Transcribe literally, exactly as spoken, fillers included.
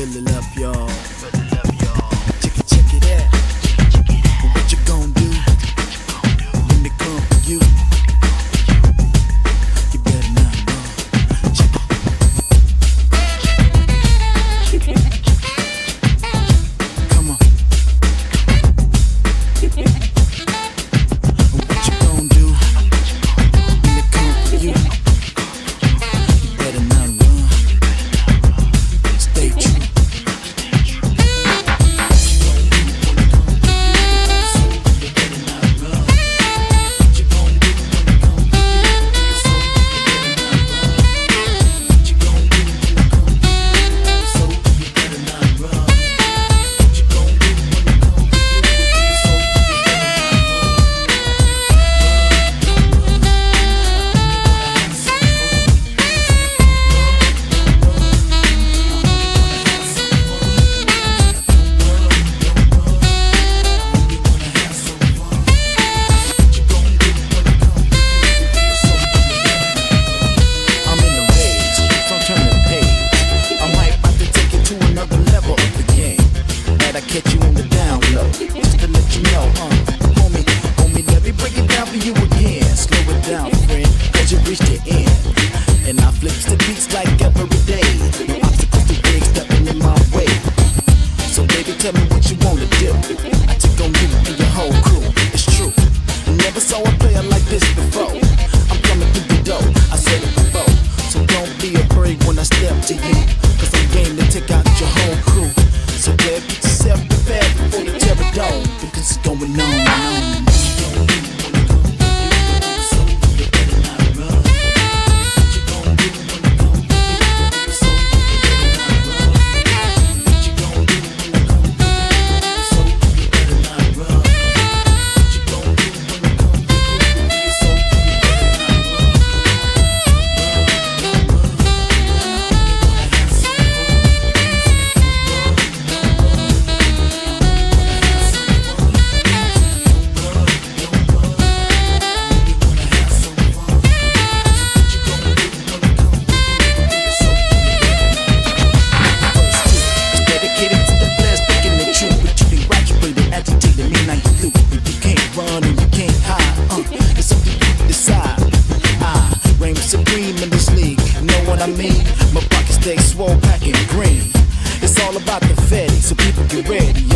Fill it up, y'all. Check it, check it out. What you gon' do when they come for you? You better not run. Check it. Come on. What you gon' do when they come for you? You better not run. Stay true. Catch you on the down low, just to let you know, uh, homie, homie, let me break it down for you again. Slow it down, friend, cause you reached the end. And I flips the beats like every day. No obstacles to big stepping in my way. So baby, tell me what you wanna do. I took on you and your whole crew, it's true. Never saw a player like this before. I'm coming through the door, I said it before. So don't be afraid when I step to you, cause I'm game to take out your whole crew. So baby, get yourself prepared for the terror dome, because it's going on and on. I mean, my pockets stay swole, packing green. It's all about the fatty, so people get ready.